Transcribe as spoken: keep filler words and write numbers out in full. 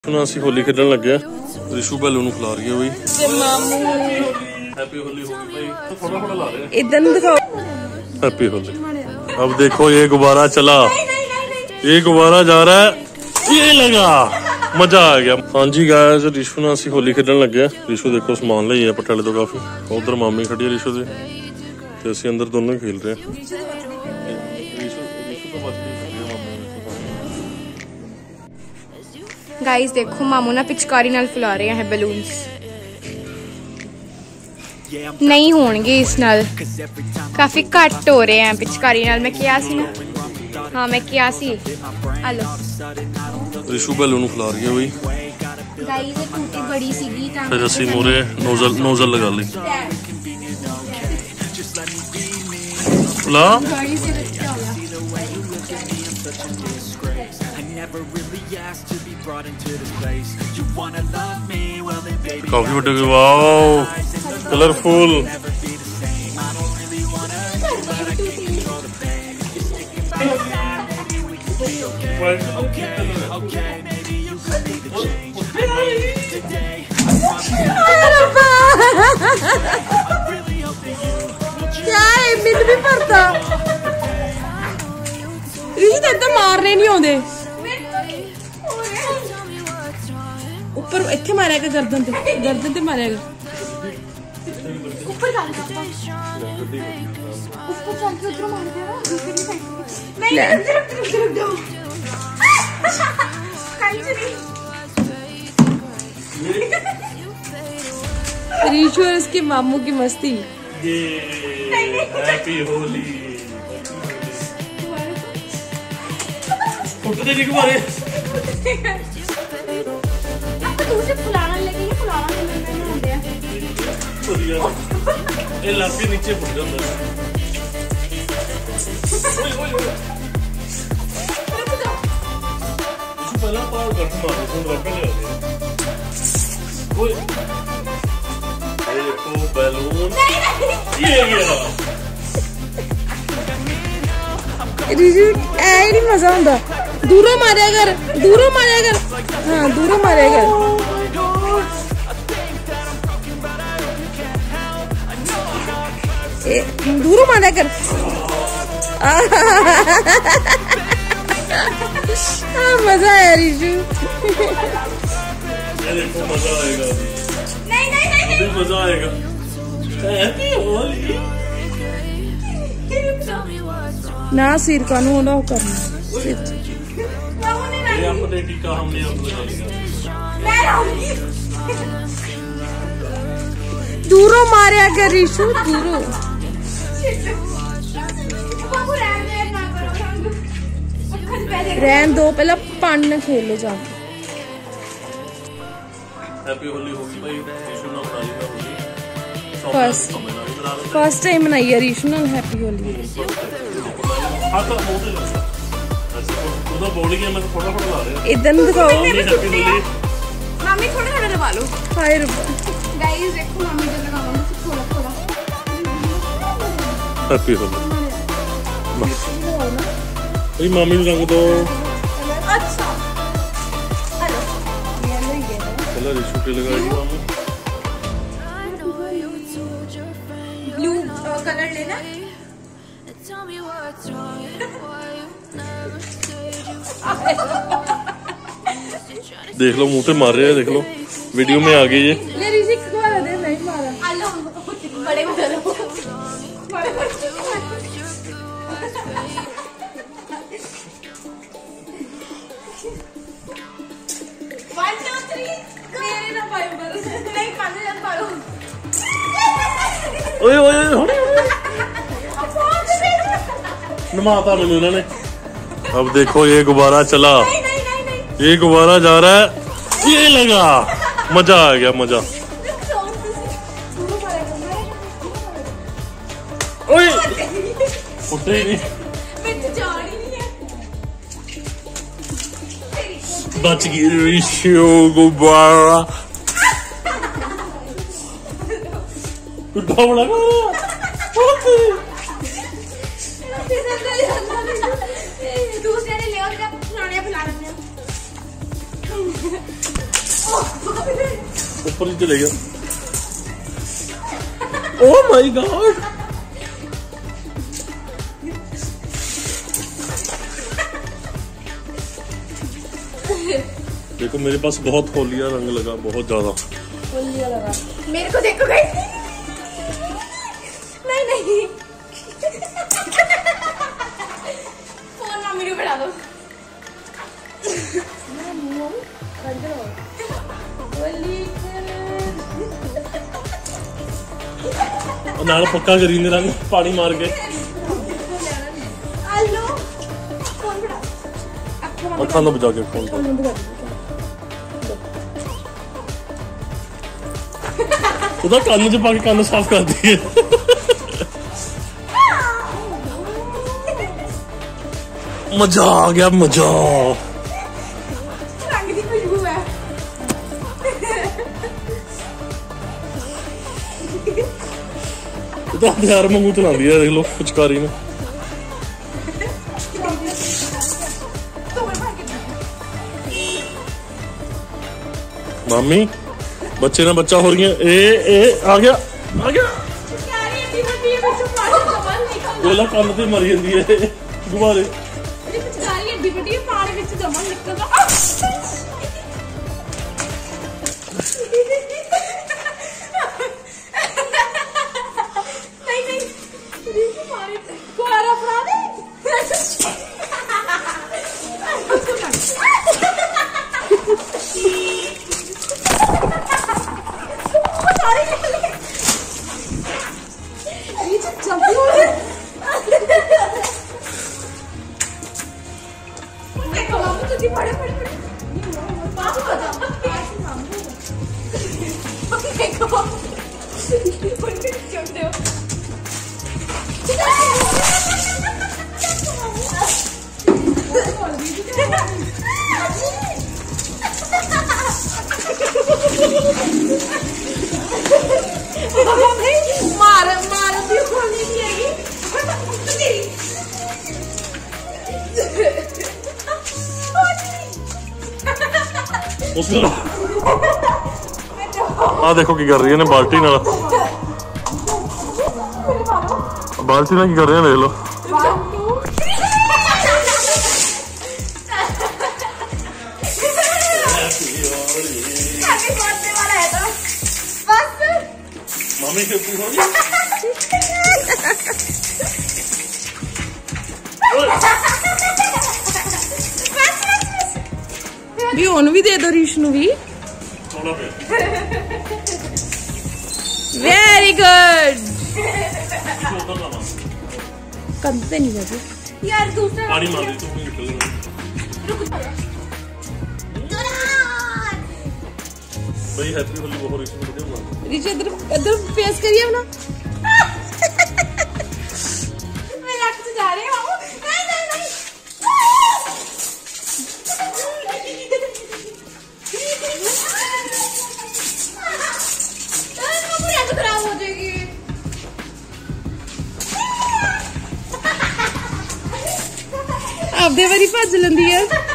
ਅਸੀਂ ਹੋਲੀ ਖੇਡਣ ਲੱਗੇ ਰਿਸ਼ੂ ਬੈਲੂ ਨੂੰ ਖਿਲਾ ਰਹੀ ਹੈ ਬਈ ਤੇ ਮਾਮੂ हैप्पी होली हो गई भाई थोड़ा थोड़ा ला रहे हैं इधर दिखाओ हैप्पी होली। अब देखो ये गुब्बारा चला, ये गुब्बारा जा रहा है, ये लगा, मजा आ गया। हाँ जी गाइस रिशू ना ਅਸੀਂ ਹੋਲੀ ਖੇਡਣ ਲੱਗੇ। ਰਿਸ਼ੂ देखो समान ਲਈ है पटाले तो काफी। उधर मामी खड़ी है रिशू ਦੇ ਤੇ ਅਸੀਂ ਅੰਦਰ ਦੋਨੋਂ खेल रहे हैं। गाइस देखो मामू ना पिचकारी नाल फुला रहे हैं बलून्स, नहीं होंगे इस नाल, काफी घट हो रहे हैं पिचकारी नाल। मैं किया सी ना, हाँ मैं किया सी। हेलो रिशू बैलू ਨੂੰ ਖਿਲਾ ਰਹੀ ਹੈ ਬਈ। गाइस ये टूटी बड़ी सीगी ਤਾਂ ਫਿਰ ਅਸੀਂ ਮੋਰੇ ਨੋਜ਼ਲ ਨੋਜ਼ਲ ਲਗਾ ਲਈ। ਲਾ गाइस ये क्या हो गया? काफी बड़े वाओ कलरफुल। क्या है मिल भी पड़ता रिश्ते तो मारने नहीं आते। ऊपर इत्थे मारेगा गर्दन ते, गर्दन ते मारेगा ऊपर चल ऊपर चल के उधर मार देगा। नहीं नहीं रुक रुक रुक जाओ कांच नहीं। रिशु और उसके मामू की मस्ती। ये हैप्पी होली। फोटो दे के मारे तुझे फुलाना लगेगा, फुलाना नहीं होंगे ये लाफी नीचे फुट जाता है। ओए ओए ओए इसको पहला पार कर मारो फोन रख ले। ओए ये देखो बैलून ये गया रिजू ऐ नहीं मजा आंदा। दूरों मारे अगर दूरों मारे अगर हाँ दूरों मारे अगर दूरों मारे अगर हाँ मजा आया रिजू। देखो मजा आएगा। नहीं नहीं नहीं अभी मजा आएगा। हैप्पी होली ना सिर का नो ना करना ये अपने टीका हमने अब लगा लिया। दूरों मारे अगर रिशु दूरों रहन दो पहला पानी खेलो जाके। हैप्पी होली होगी भाई रिशु ना मना लिया होली। फर्स्ट फर्स्ट टाइम मनाई है रिशु ना हैप्पी होली। हां तो बहुत ही लगता उधर बोल गया मैं थोड़ा थोड़ा ला रहा। इधर दिखाओ हैप्पी होली मामी थोड़ा थोड़ा दबा लो। हाय रब्बा गाइस देखो मामी जो लगाऊंगी थोड़ा थोड़ा। हैप्पी होली भाई मामी ने रंग दो। अच्छा हेलो ये ले गया चलो रिशु के लगाएगी मामी। ब्लू कलर लेना। देख लो मुंह पे मार रहे हैं, देख लो वीडियो में आ गई ये। ले रिजिक को मारा दे नहीं मारा। हेलो बड़े को चलो बड़े को वन टू थ्री मेरे ना पायो बस नहीं पाने जा पायो। ओए ओए ओए नमाता मैंने उन्होंने। अब देखो ये गुब्बारा चला, ये गुब्बारा जा रहा है, ये लगा, मजा आ गया मजा। ओए उठे ही नहीं बच गई रिशु गुब्बारा। उठा बड़ा दूसरे ने ले और फुलाने फुला रहे हैं। ऊपर ही चले गया। ओह माय गॉड, देखो मेरे पास बहुत होलिया रंग लगा, बहुत ज्यादा होलिया लगा। मेरे को देखो गाइस, नहीं नहीं फोन मम्मी को बढ़ा दो। नाल पक्का करी ने रंग पानी मार के। अखां तो बजा के फोन तो कान च पा के कान साफ कर दिए। मजा आ गया, मजा। रंग दी खुशबू है। तो हथियार मंगू चला दिया, देख लो पिचकारी ने। मामी बच्चे ने बच्चा हो रही है। ए ए आ गया आ गया। बोला कान ते मरी जाती है गुब्बारे। मार मार भी खोलनी चाहिए। आ देखो की कर रही है ने बाल्टी नाल, बाल्टी नाल की कर रहे हैं, देख लो। मामी से भी ओन भी दे दो रीश नु भी। Very good. कंते नहीं जाते यार, दूसरा पानी मार दे तू निकल। भाई हैप्पी होली बहुत रिच में दे मार। रिच इधर इधर फेस करिए ना। मैं लाख से जा रही हूं। नहीं नहीं नहीं खराब हो जाएगी। आप दे वारी भज लंदी है।